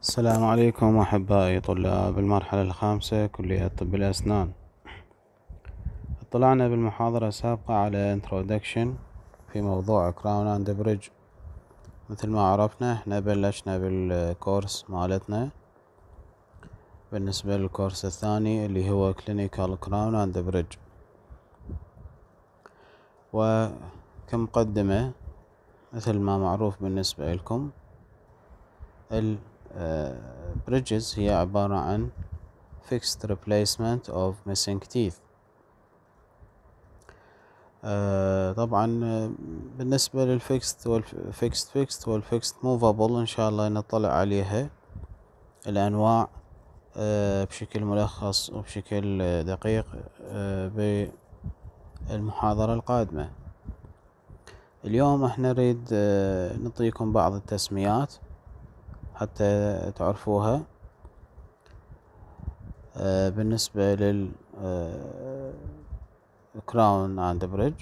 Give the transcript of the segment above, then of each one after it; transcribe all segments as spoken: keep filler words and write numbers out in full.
السلام عليكم أحبائي طلاب المرحلة الخامسة كلية طب الأسنان. اطلعنا بالمحاضرة السابقة على introduction في موضوع crown and bridge. مثل ما عرفنا احنا بلشنا بالكورس مالتنا بالنسبة للكورس الثاني اللي هو clinical crown and bridge. وكمقدمة مثل ما معروف بالنسبة لكم ال bridges هي عبارة عن fixed replacement of missing teeth. آه طبعا بالنسبة للفيكست والفيكست فيكست والفيكست موفابل ان شاء الله نطلع عليها الانواع آه بشكل ملخص وبشكل دقيق آه بالمحاضرة القادمة. اليوم احنا نريد آه نعطيكم بعض التسميات حتى تعرفوها آه بالنسبة لل آه crown and bridge.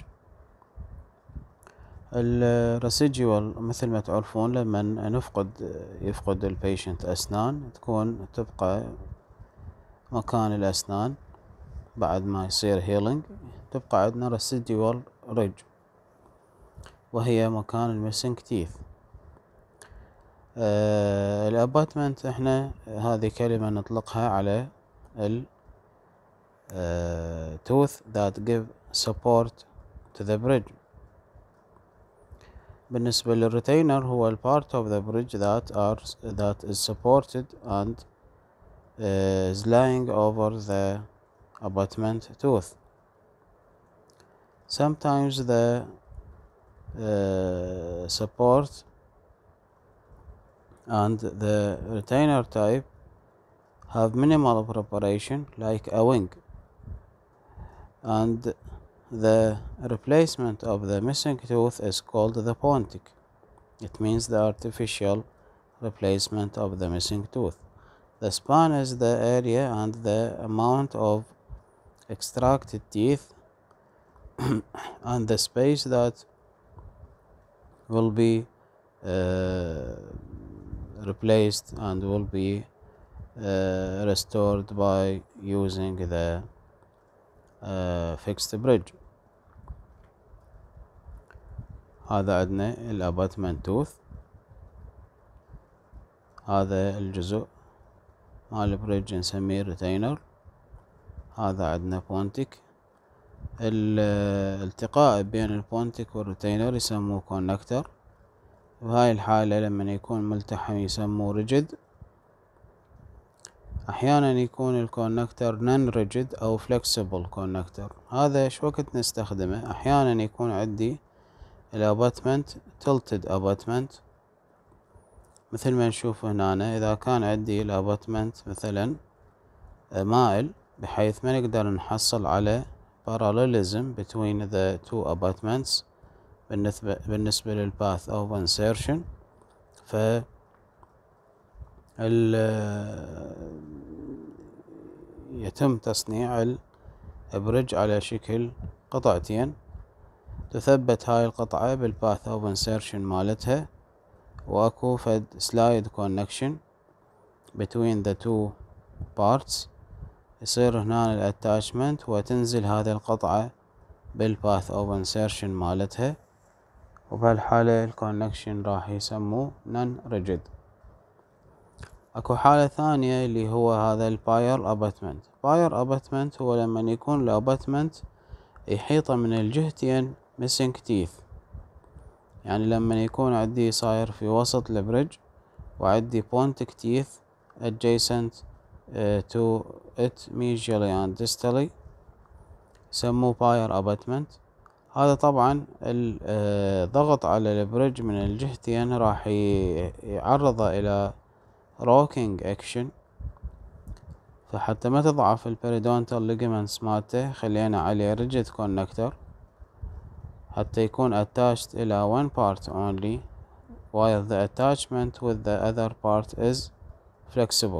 الريسيديوال مثل ما تعرفون لما نفقد يفقد البيشنت أسنان تكون تبقى مكان الأسنان بعد ما يصير هيلينج تبقى عندنا ريسيديوال ريج وهي مكان الميسنج تيث. آه الاباتمنت احنا هذه كلمة نطلقها على ال uh, tooth that give support to the bridge. بالنسبة للريتينر هو ال part of the bridge that are that is supported and uh, is lying over the abutment tooth. Sometimes the uh, support and the retainer type have minimal preparation like a wing, and the replacement of the missing tooth is called the pontic. It means the artificial replacement of the missing tooth. The span is the area and the amount of extracted teeth and the space that will be uh, replaced and will be uh, restored by using the uh, fixed bridge. هذا عندنا الاباتمنت توث، هذا الجزء مال البريدج نسميه ريتينر، هذا عندنا بونتيك. الالتقاء بين البونتيك والريتينر يسموه كونكتر، وهاي الحالة لما يكون ملتحم يسموه ريجد. احيانا يكون الكونكتر نون ريجد او فلكسبل كونكتر. هذا شو وقت نستخدمه؟ احيانا يكون عندي الاباتمنت تلتد اباتمنت مثل ما نشوف هنا. اذا كان عندي الاباتمنت مثلا مائل بحيث ما نقدر نحصل على parallelism between the two abutments بالنسبة بالنسبة للباث of insertion، ف يتم تصنيع البريدج على شكل قطعتين، تثبت هاي القطعة بالباث of insertion مالتها، واكو فد slide connection between the two parts، يصير هنا الاتاشمنت وتنزل هذه القطعة بالباث of insertion مالتها، وبهالحالة الكونكشن راح يسموه non rigid. اكو حالة ثانية اللي هو هذا الباير اباتمنت. باير اباتمنت هو لما يكون الاباتمنت يحيطه من الجهتين missing teeth، يعني لما يكون عندي صاير في وسط البريدج وعندي pontic teeth adjacent uh, to it medially and distally يسموه باير اباتمنت. هذا طبعا الضغط على البريدج من الجهتين راح يعرضه الى روكينج اكشن، فحتى ما تضعف البريدونتال ليجمنتس مالته خلينا عليه ريجيد كونكتر حتى يكون attached إلى one part only while the attachment with the other part is flexible.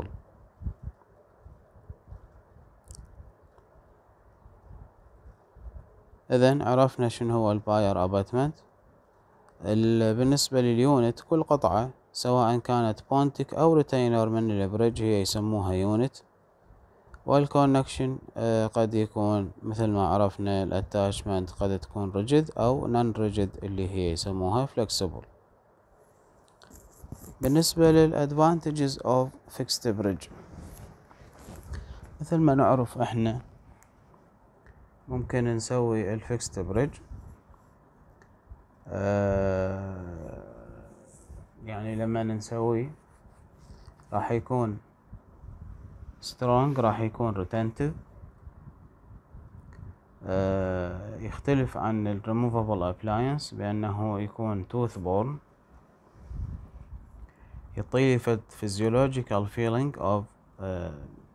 إذن عرفنا شنو هو الباير اباتمنت. بالنسبة لليونت كل قطعة سواء كانت بونتك أو ريتينر من البريدج هي يسموها يونت. والكونكشن قد يكون مثل ما عرفنا الاتاشمنت قد تكون ريجيد أو نون ريجيد اللي هي يسموها فلكسبل. بالنسبة للادفانتجز اوف فيكست بريدج، مثل ما نعرف احنا ممكن نسوي الفيكست بريدج آه يعني لما نسوي راح يكون strong، راح يكون retentive، آه يختلف عن ال removable appliance بأنه يكون tooth borne، يعطي physiological feeling of uh,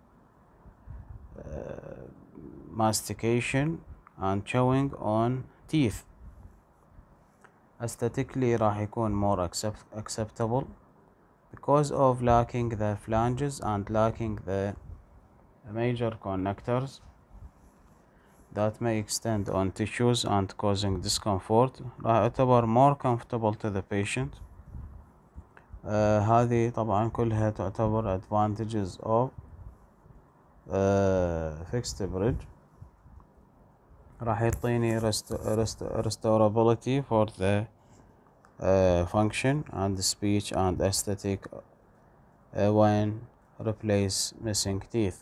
uh, mastication and chewing on teeth. aesthetically راح يكون more accept acceptable because of lacking the flanges and lacking the major connectors that may extend on tissues and causing discomfort. راح يعتبر more comfortable to the patient. آه هذه طبعا كلها تعتبر advantages of آه fixed bridge. راح يعطيني rest rest restorability for the uh, function and speech and aesthetic uh, when replace missing teeth.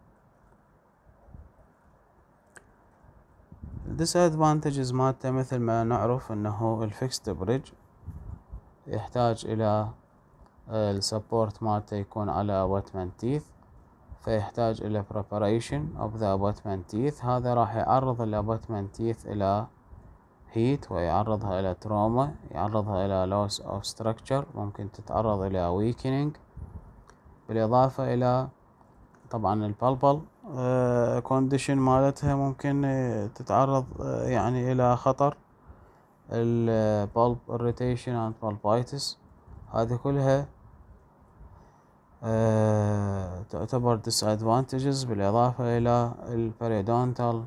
disadvantages مالته مثل ما نعرف انه الفيكست بريدج يحتاج الى السبورت مالته يكون على abutment teeth، فيحتاج الى preparation of the abutment teeth. هذا راح يعرض ال abutment teeth الى heat ويعرضها الى trauma، يعرضها الى loss of structure، ممكن تتعرض الى weakening، بالاضافة الى طبعا البلبل كونديشن مالتها ممكن تتعرض يعني الى خطر البلب irritation and pulpitis. هذه كلها تعتبر disadvantages بالاضافة الى البريدونتال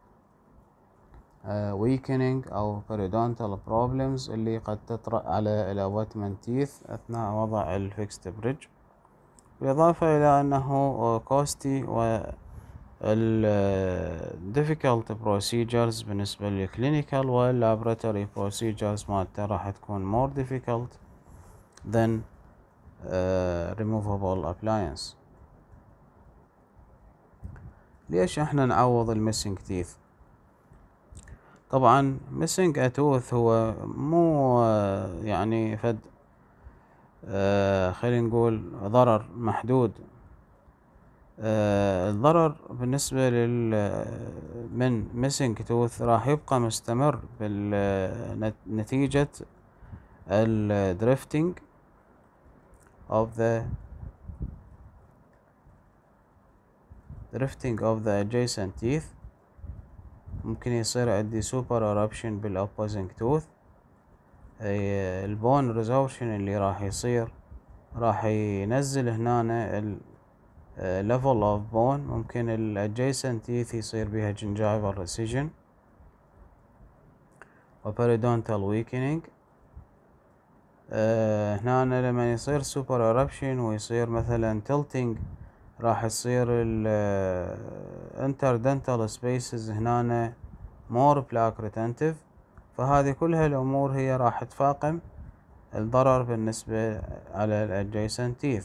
weakening او periodontal problems اللي قد تطرأ على الابوتمنت تيث اثناء وضع الفيكست بريدج، بالاضافة الى انه كوستي و ال difficult procedures بالنسبة للclinical وال laboratory procedures مالته راح تكون more difficult than uh, removable appliance. ليش احنا نعوض الميسنج تيث؟ طبعا missing a tooth هو مو يعني فد آه خلينا نقول ضرر محدود. آه الضرر بالنسبة لل من missing tooth راح يبقى مستمر بالنتيجة ال drifting of the drifting of the adjacent teeth. ممكن يصير عندي super eruption بال opposing tooth. البون ريزورشن اللي راح يصير راح ينزل هنا ال level of bone، ممكن ال adjacent teeth يصير بيها gingival recession و periodontal weakening. أه هنا لما يصير super eruption ويصير مثلا tilting راح يصير ال interdental spaces هنا more plaque retentive. فهذه كلها الأمور هي راح تفاقم الضرر بالنسبة على ال adjacent teeth.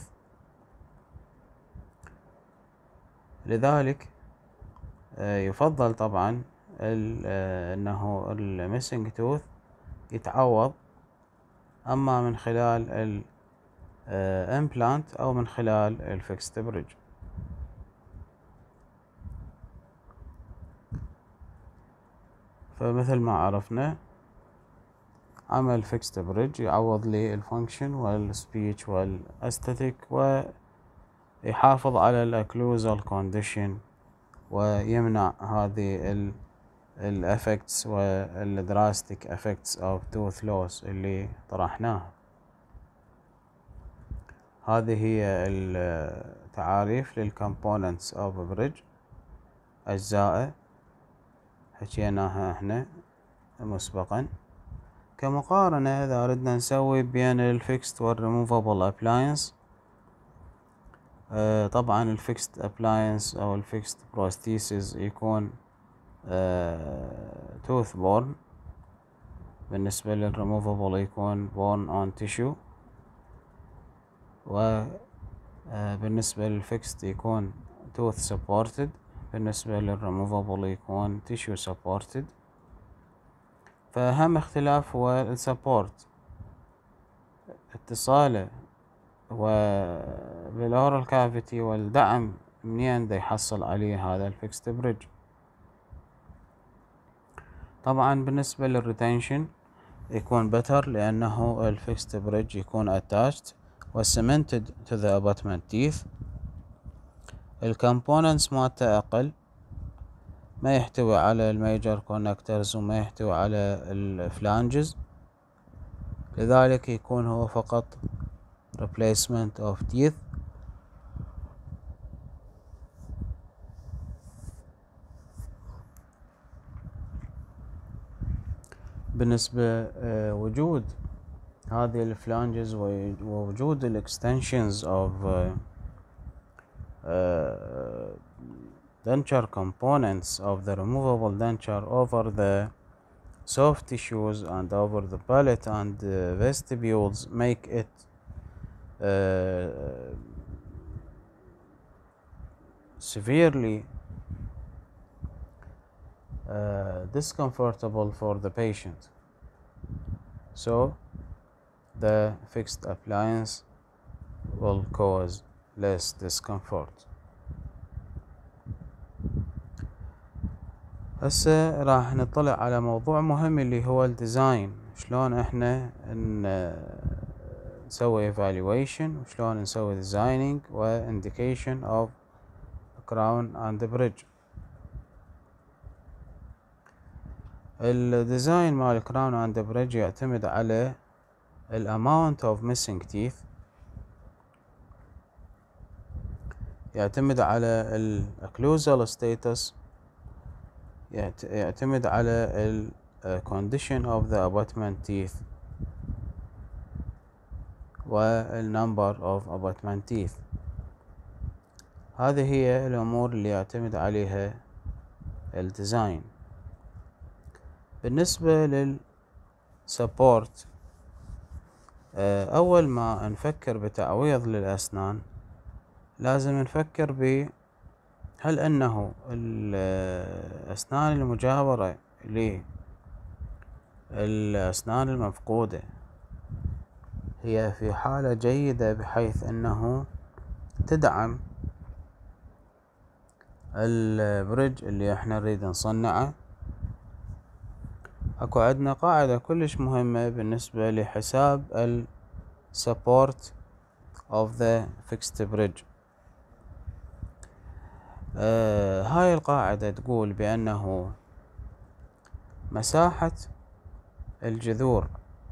لذلك يفضل طبعا أنه ال missing tooth يتعوض أما من خلال ال implant أو من خلال ال fixed bridge. فمثل ما عرفنا عمل fixed bridge يعوض لي الفانكشن والسبيتش والاستاتيك ويحافظ على الاكلوزال كونديشن ويمنع هذه ال الافكتس والدراستيك افكتس اوف توث لوس اللي طرحناها. هذه هي التعاريف للكومبوننتس اوف بريدج، اجزاء حكيناها احنا مسبقا. كمقارنة إذا ردنا نسوي بين الفيكست والريموفابل أبلاينس، آه طبعا الفيكست أبلاينس أو الفيكست بروستيسيس يكون آه توث بورن، بالنسبة للريموفابل يكون بورن اون تيشو، و آه بالنسبة للفيكست يكون توث سبورتد، بالنسبة للريموفابل يكون تيشو سبورتد. فأهم اختلاف هو السبورت، اتصاله وبالأورال كافيتي والدعم منين دا يحصل عليه هذا الفيكست بريدج. طبعا بالنسبة للريتنشن يكون better لأنه الفيكست بريدج يكون attached و cemented to the abutment teeth. الكomponents مالته أقل، ما يحتوي على الميجر كونكترز وما يحتوي على الفلانجز، لذلك يكون هو فقط replacement of teeth. بالنسبة وجود هذه الفلانجز ووجود الاكستنشنز of denture components of the removable denture over the soft tissues and over the palate and the vestibules make it uh, severely uh, discomfortable for the patient. So the fixed appliance will cause less discomfort. هسه راح نطلع على موضوع مهم اللي هو الديزاين، شلون احنا نسوي evaluation وشلون نسوي designing و indication of crown and bridge. الديزاين مال crown and bridge يعتمد على ال amount of missing teeth، يعتمد على ال occlusal status، يعتمد على ال condition of the abutment teeth وال number of abutment teeth. هذه هي الأمور اللي يعتمد عليها الديزاين. بالنسبة لل support، أول ما نفكر بتعويض للأسنان لازم نفكر ب هل أنه الأسنان المجاورة للأسنان المفقودة هي في حالة جيدة بحيث أنه تدعم البريدج اللي احنا نريد نصنعه. اكو عندنا قاعدة كلش مهمة بالنسبة لحساب ال support of the fixed bridge. آه هاي القاعدة تقول بأنه مساحة الجذور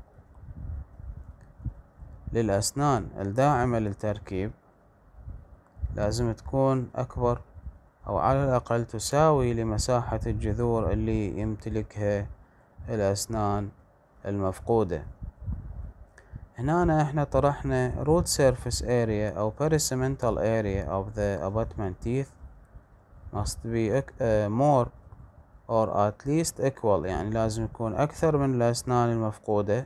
للأسنان الداعمة للتركيب لازم تكون أكبر أو على الأقل تساوي لمساحة الجذور اللي يمتلكها الأسنان المفقودة. هنا احنا طرحنا root surface area أو pericemental area of the abutment teeth must be uh, more or at least equal، يعني لازم يكون أكثر من الأسنان المفقودة،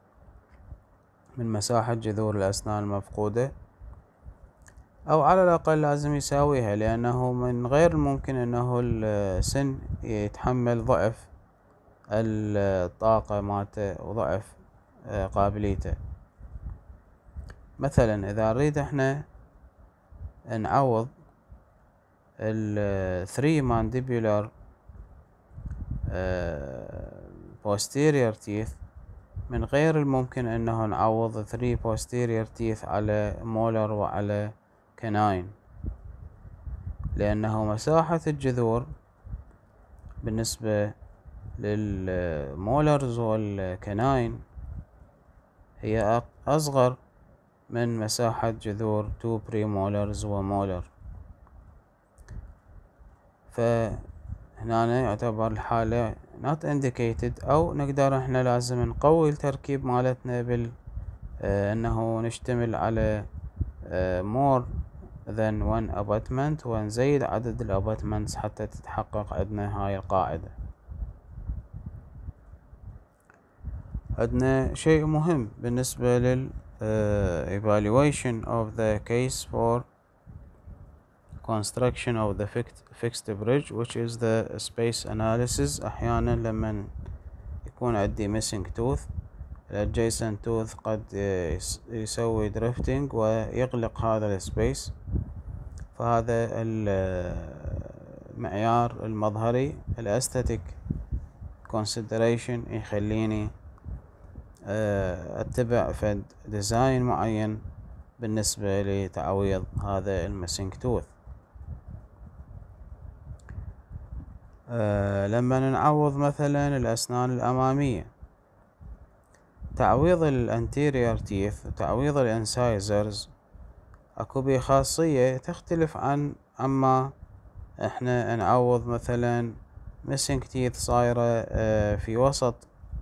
من مساحة جذور الأسنان المفقودة، أو على الأقل لازم يساويها، لأنه من غير الممكن أنه السن يتحمل ضعف الطاقة مالته وضعف قابليته. مثلا إذا نريد احنا نعوض ال three mandibular posterior teeth، من غير الممكن انه نعوض three posterior teeth على molar وعلى canine، لأنه مساحة الجذور بالنسبة للمولرز والكناين هي أصغر من مساحة جذور two premolars ومولر. فهنا هنا يعتبر الحالة not indicated، أو نقدر احنا لازم نقوي التركيب مالتنا بال اه انه نشتمل على اه more than one abutment، ونزيد عدد الاباتمنتس حتى تتحقق عندنا هاي القاعدة. عندنا شيء مهم بالنسبة لل uh, evaluation of the case for construction of the fixed, fixed bridge which is the space analysis. أحيانا لما يكون عندي missing tooth ال adjacent tooth قد يسوي drifting ويغلق هذا السبيس، فهذا المعيار المظهري الاستاتيك consideration يخليني اتبع فد ديزاين معين بالنسبة لتعويض هذا المسنج توث. أه لما نعوض مثلا الأسنان الأمامية، تعويض الانتيريور تيث وتعويض الانسايزرز اكو بيه خاصية تختلف عن اما احنا نعوض مثلا ميسنج تيث صايرة أه في وسط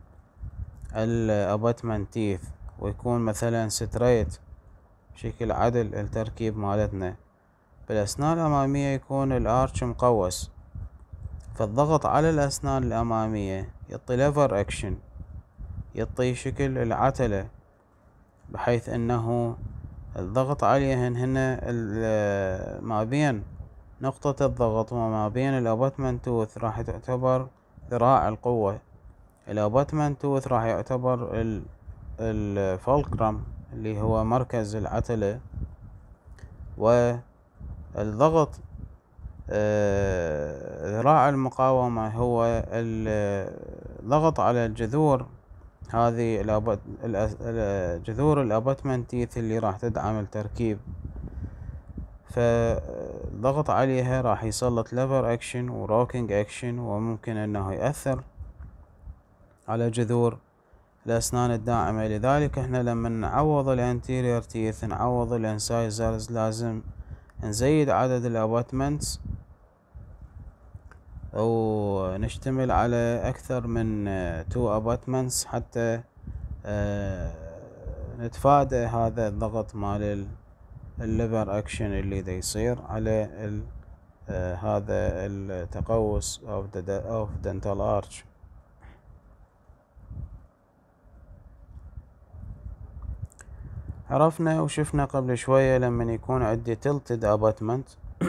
الاباتمنت تيث، ويكون مثلا ستريت بشكل عدل التركيب مالتنا. بالأسنان الأمامية يكون الارش مقوس، فالضغط على الأسنان الأمامية يعطي ليفر اكشن، يعطي شكل العتلة، بحيث انه الضغط عليهن هنا ما بين نقطة الضغط وما بين الاباتمنت توث راح تعتبر ذراع القوة. الاباتمنت توث راح يعتبر الفولكرم اللي هو مركز العتلة، والضغط ذراع المقاومة هو الضغط على الجذور، هذه جذور الاباتمنت تيث اللي راح تدعم التركيب، فالضغط عليها راح يسلط ليفر اكشن وروكينج اكشن، وممكن انه يأثر على جذور الأسنان الداعمة. لذلك احنا لما نعوض الانتيريور تيث نعوض الانسايزرز لازم نزيد عدد الاباتمنتس او نشتمل على اكثر من تو اباتمنتس حتى اه نتفادى هذا الضغط مال الليفر اكشن اللي دا يصير على اه هذا التقوس of dental arch. عرفنا وشفنا قبل شوية لما يكون عندي tilted abutment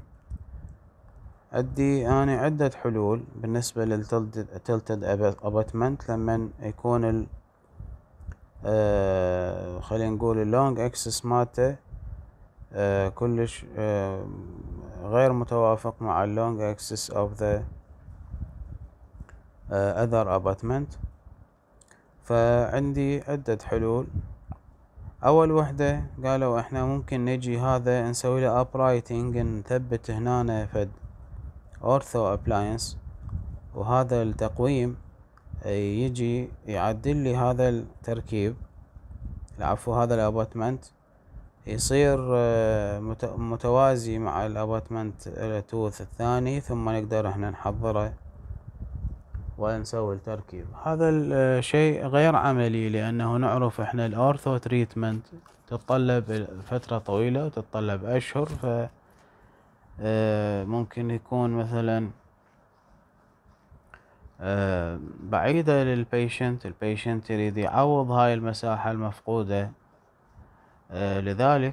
عندي أنا عدة حلول بالنسبة للtilted abutment. لما يكون ال آه خلينا نقول اللونج اكسس مالته آه كلش آه غير متوافق مع اللونج اكسس of the آه other abutment، فعندي عدة حلول. اول وحدة قالوا احنا ممكن نجي هذا نسوي له uprighting، نثبت هنا فد اورثو ابلاينس، وهذا التقويم يجي يعدل لي هذا التركيب العفو هذا الاباتمنت يصير متوازي مع الاباتمنت التوث الثاني، ثم نقدر احنا نحضره ونسوي التركيب. هذا الشيء غير عملي، لأنه نعرف احنا الأورثو تريتمنت تتطلب فترة طويلة وتتطلب أشهر، ف ممكن يكون مثلا بعيدة للبيشنت، البيشنت يريد يعوض هاي المساحة المفقودة. لذلك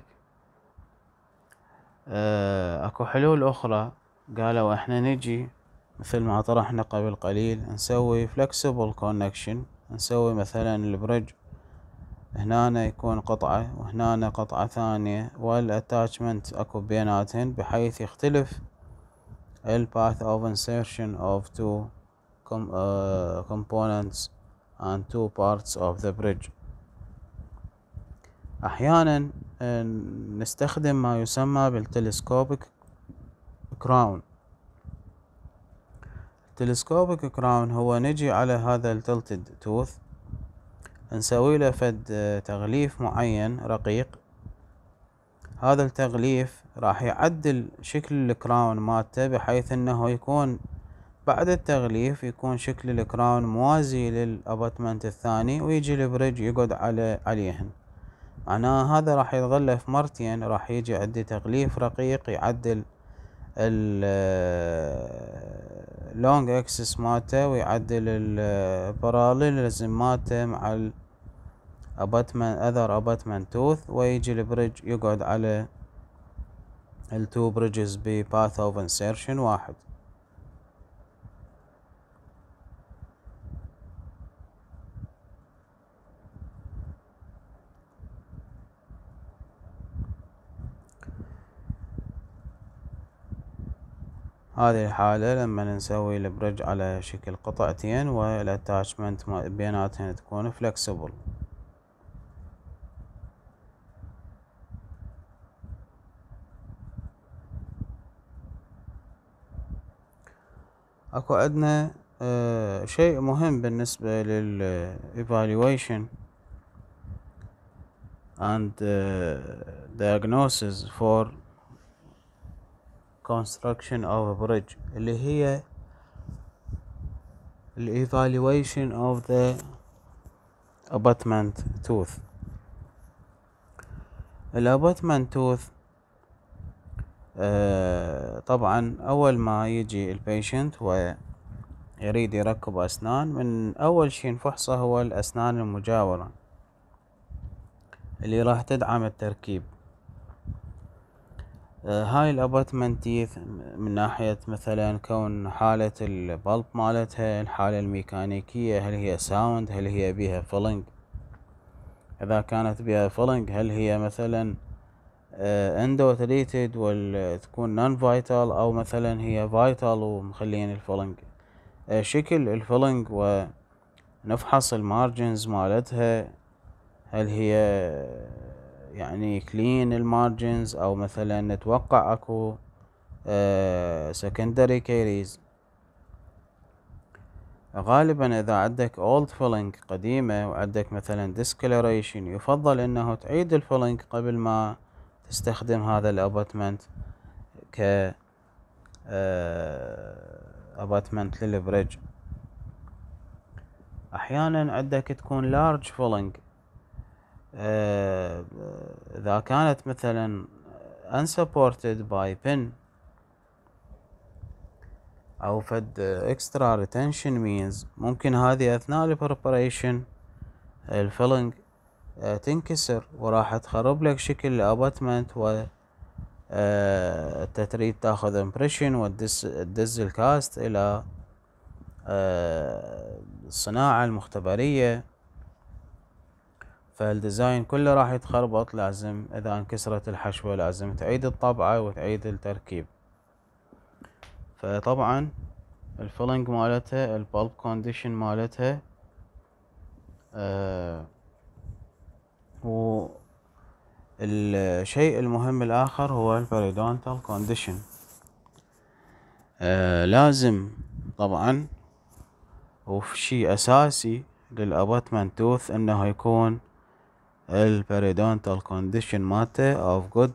اكو حلول أخرى، قالوا احنا نجي مثل ما طرحنا قبل قليل نسوي flexible connection، نسوي مثلا البريدج هنا يكون قطعة وهنا قطعة ثانية، والاتاتشمنت اكو بيناتهن بحيث يختلف ال path of insertion of two com uh, components and two parts of the bridge. احيانا نستخدم ما يسمى بالتلسكوبيك كراون. التلسكوبيك كراون هو نجي على هذا التلتد توث نسوي له فد تغليف معين رقيق، هذا التغليف راح يعدل شكل الكراون مالته بحيث انه يكون بعد التغليف يكون شكل الكراون موازي للاباتمنت الثاني، ويجي البريج يقعد على عليهن. معناها هذا راح يتغلف مرتين، راح يجي عندي تغليف رقيق يعدل اللونج اكسس مالته ويعدل الباراليلزم مالته مع الاباتمنت اذر اباتمنت توث، ويجي البريج يقعد على التو بريدجز بباث اوف انسيرشن واحد. هذه الحالة لما نسوي البريدج على شكل قطعتين والاتاتشمنت بيناتهن تكون فلكسبل. اكو عندنا آه شيء مهم بالنسبة لل evaluation and uh, diagnosis for construction of a bridge، اللي هي ال evaluation of the abutment tooth. ال abutment tooth آه طبعا اول ما يجي البيشنت ويريد يركب اسنان، من اول شي نفحصه هو الاسنان المجاورة اللي راح تدعم التركيب. آه هاي الاباتمنت تيث من ناحية مثلا كون حالة البلب مالتها، الحالة الميكانيكية، هل هي ساوند، هل هي بيها فيلنج، اذا كانت بيها فيلنج هل هي مثلا اندو تريتد وتكون نون فايتال، او مثلا هي فايتال ومخلين الفيلنج. آه شكل الفيلنج، ونفحص المارجنز مالتها، هل هي يعني كلين المارجنز او مثلا نتوقع اكو سكندري كيريز. غالبا اذا عندك اولد فيلنج قديمة وعندك مثلا discoloration، يفضل انه تعيد الفيلنج قبل ما تستخدم هذا الاباتمنت ك اباتمنت للبريدج. احيانا عندك تكون لارج فيلنج، اذا كانت مثلا unsupported by pin او فد extra retention means، ممكن هذه اثناء البريبريشن الفيلنج تنكسر وراح تخرب لك شكل الاباتمنت، و انت تريد تاخذ امبريشن وتدز الكاست الى الصناعة المختبرية، فالديزاين كله راح يتخربط. لازم اذا انكسرت الحشوة لازم تعيد الطبعة وتعيد التركيب. فطبعا الفيلنج مالتها، البلب كونديشن مالتها، آه والشيء المهم الاخر هو البريدونتال كونديشن. آه لازم طبعا وفي شيء اساسي للاباتمنت توث انه يكون البريدونتال كونديشن مالته اوف جود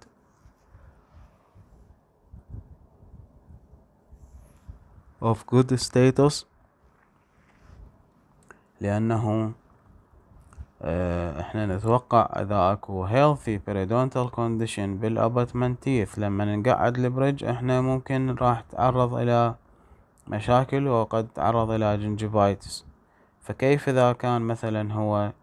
اوف جود ستاتس، لانه اه احنا نتوقع اذا اكو healthy periodontal condition بالاباتمنت تيث لما نقعد البريدج احنا ممكن راح تعرض الى مشاكل وقد تعرض الى جنجيفايتس. فكيف اذا كان مثلا هو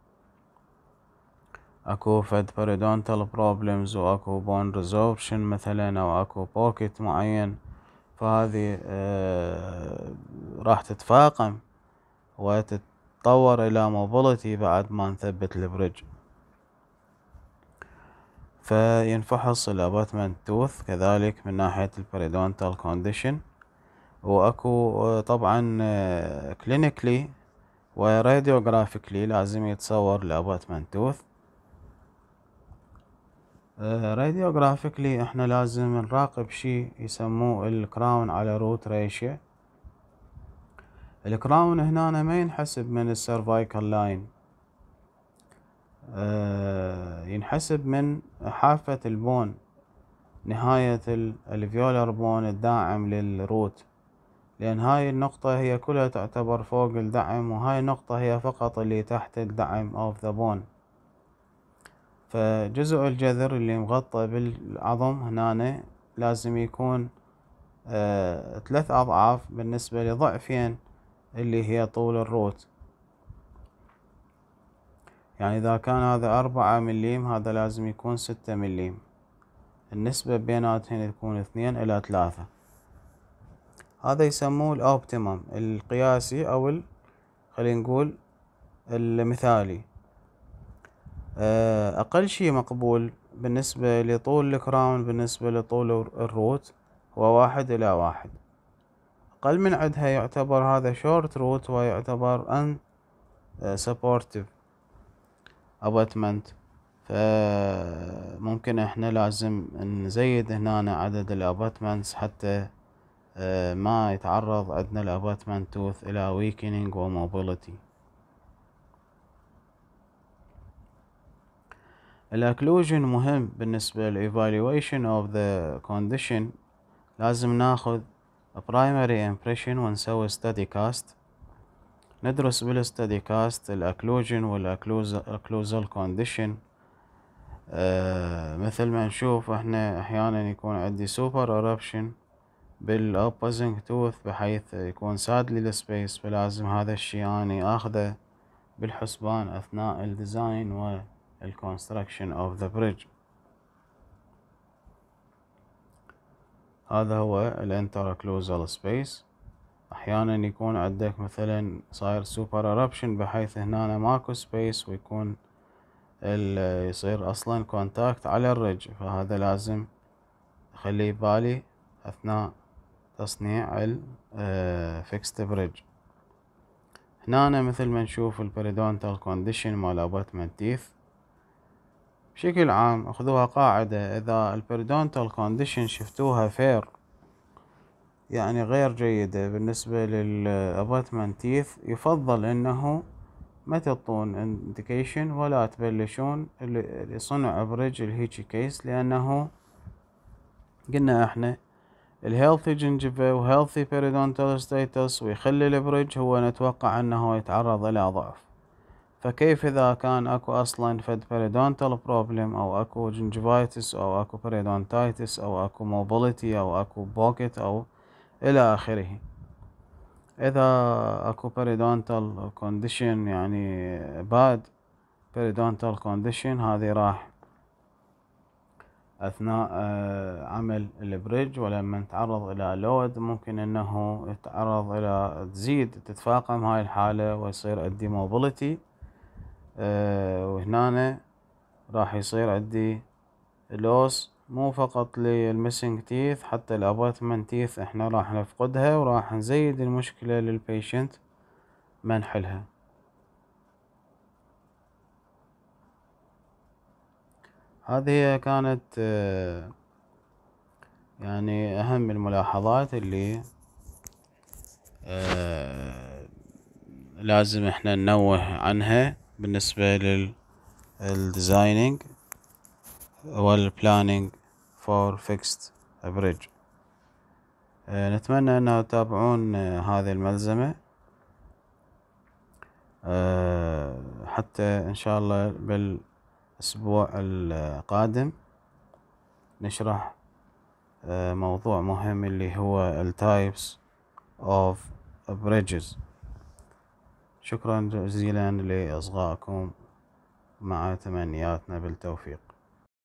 اكو فد periodontal problems واكو bone resorption مثلا او اكو pocket معين، فهذه اه راح تتفاقم وتتطور الى mobility بعد ما نثبت البريدج. فينفحص الاباتمنت توث كذلك من ناحية البريدونتال كونديشن، واكو طبعا كلينيكلي وراديوغرافيكلي لازم يتصور الاباتمنت توث. راديوغرافيكلي احنا لازم نراقب شي يسموه الكراون على روت ريشيو. الكراون هنا ما ينحسب من السيرفايكال لاين، أه ينحسب من حافة البون، نهاية الفيولر بون الداعم للروت، لأن هاي النقطة هي كلها تعتبر فوق الدعم، وهاي النقطة هي فقط اللي تحت الدعم of the bone. فجزء الجذر اللي مغطى بالعظم هنا لازم يكون آه ثلاث أضعاف بالنسبة لضعفين اللي هي طول الروت. يعني إذا كان هذا أربعة مليم، هذا لازم يكون ستة مليم. النسبة بيناتهن تكون اثنين إلى ثلاثة. هذا يسموه الأوبتيمم القياسي أو ال... خلينا نقول المثالي. أقل شي مقبول بالنسبة لطول الكراون بالنسبة لطول الروت هو واحد إلى واحد. أقل من عدها يعتبر هذا شورت روت ويعتبر un supportive abutment. فممكن احنا لازم نزيد هنا عدد الاباتمنتس حتى ما يتعرض عندنا الاباتمنت توث الى weakening و mobility. الاكلوجن مهم بالنسبة ل evaluation of the condition. لازم ناخذ primary impression ونسوي study cast. ندرس بالstudy cast الاكلوجن والاكلوزال condition. آه مثل ما نشوف احنا احيانا يكون عندي super eruption بالopposing tooth بحيث يكون sadly للسبيس، فلازم هذا الشي اني اخذه بالحسبان اثناء الديزاين والconstruction of the bridge. هذا هو الانتراكلوزال سبيس. احيانا يكون عندك مثلا صاير super eruption بحيث هنا ماكو سبيس ويكون يصير اصلا كونتاكت على الرج، فهذا لازم اخليه بالي اثناء تصنيع الفيكست بريدج. هنا مثل ما نشوف البريدونتال كونديشن مال اباتمنت تيث. بشكل عام اخذوها قاعدة، اذا البريدونتال كونديشن شفتوها فير يعني غير جيدة بالنسبة للاباتمنت تيث، يفضل انه ما تعطون انديكيشن ولا تبلشون لصنع بريدج الهيجي كيس، لانه قلنا احنا الهيلثي جنجفة وهيلثي بيريدونتال ستيتس ويخلي البريدج هو نتوقع انه يتعرض الى ضعف. فكيف اذا كان اكو اصلا فد بيريدونتال بروبلم او اكو جنجفايتس او اكو بيريدونتايتس او اكو موبيليتي او اكو بوكيت او الى اخره. اذا اكو بيريدونتال كونديشن يعني باد بيريدونتال كونديشن، هذه راح اثناء عمل البريدج ولما نتعرض الى لود ممكن انه يتعرض الى تزيد تتفاقم هاي الحالة ويصير عندي موبيليتي. وهنا راح يصير عندي لوس مو فقط للميسنج تيث، حتى الاباتمنت تيث احنا راح نفقدها وراح نزيد المشكلة للبيشنت ما نحلها. هذه كانت يعني اهم الملاحظات اللي لازم احنا ننوه عنها بالنسبة للديزايننج والبلاننج فور فيكست بريدج. نتمنى انه تتابعون هذه الملزمة حتى ان شاء الله بالاسبوع القادم نشرح موضوع مهم اللي هو التايبس اوف bridges. شكرا جزيلا لإصغائكم مع تمنياتنا بالتوفيق.